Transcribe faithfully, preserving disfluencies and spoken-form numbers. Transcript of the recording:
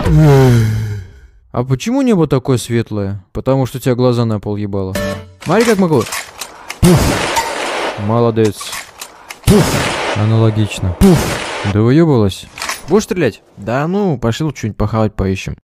А почему небо такое светлое? Потому что у тебя глаза на пол ебало. Смотри, как могу. Молодец. Аналогично. Да выебалась. Будешь стрелять? Да ну, пошли лучше что-нибудь похавать поищем.